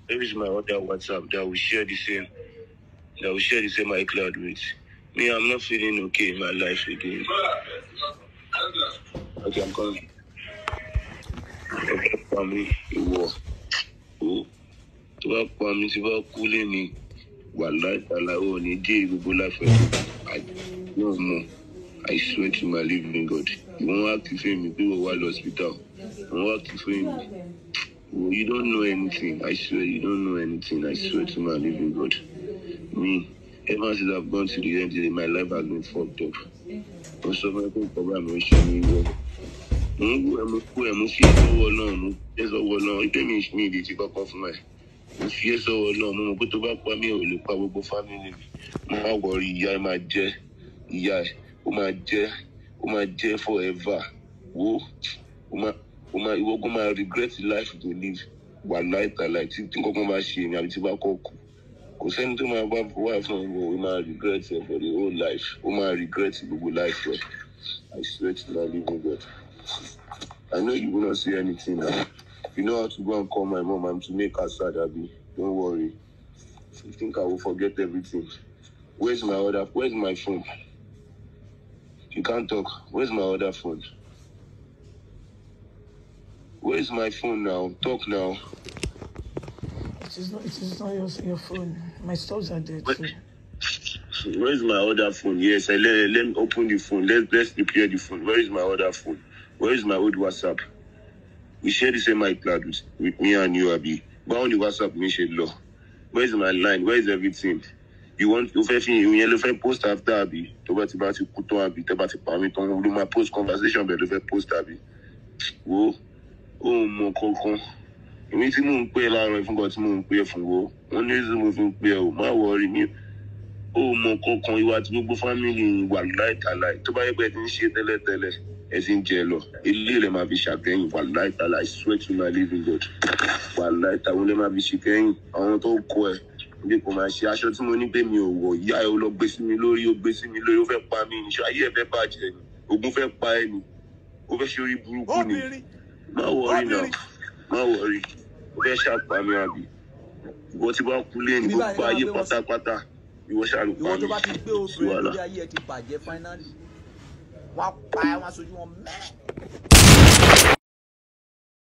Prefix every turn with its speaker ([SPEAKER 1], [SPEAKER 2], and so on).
[SPEAKER 1] Maybe it's my other WhatsApp that will share the same iCloud with. Me, I'm not feeling okay in my life again. Okay, I'm coming. Family, oh, to bá pa mí, tí bá kú lẹ́ni, wàláhì tàláhì ò ní dé gbogbo life ẹ̀. No more. I swear to my living God. You won't activate me, people will hospital. You won't activate me. Well, you don't know anything. I swear you don't know anything. I swear to my living God. Me, ever since I've gone to the end of my life has been fucked up. Most of my program is showing me. I'm fear so long, mo pé tó bá pa mí ò lè pa gbogbo family mi. Mo máa worry ìyá ẹ máa jẹ, ìyá ẹ ó máa jẹ forever. Wo ìwọ kò máa regret life to live. Wàláhì tàláhì tí nǹkan bá ṣe ni àbí tí bá kọ́ kú. Kò sẹ́ni tó máa bá wà fún ìwọ ó máa regret it for the whole life. Ó máa regret gbogbo life rẹ. I swear to my living God. I know you will not say anything now. You know how to go and call my mom and to make her sad, Abby. Don't worry. You think I will forget everything? Where's my phone? You can't talk. Where's my other phone? Where's my phone now? Talk now.
[SPEAKER 2] It is not your phone. My stores are there too.
[SPEAKER 1] Where's my other phone? Yes, let me open the phone. Let's prepare the phone. Where is my other phone? Where is my old WhatsApp? We share the same iCloud with me and you, Abby. But on the WhatsApp, me share law. Where is my line? Where is everything? You want to post after Abby? To put on Abby, to permit on my post conversation, but to post Abby. Oh, my concon. You need to move pay la if you got to move pay from go. One is moving pay. My worry me. Oh, my concon. You want to go family? Wàláhì tàláhì. To buy a bed in shit, tell. As in jello, a little ma be shaking, one night I swear to my living God. One night I will never be shaking. I want to go. Because my share to money pay me over. Yeah, I will be similar, over by me. I hear the budget. Over by me. Over Shuri Brooklyn. No worry now. No worry. Over sharp by me, Abby. What about pulling? Go buy your pata. You was sharp by me.
[SPEAKER 3] Finally. Wọ́n pa ẹ́ wọ́n aṣojú wọn mẹ́ẹ̀.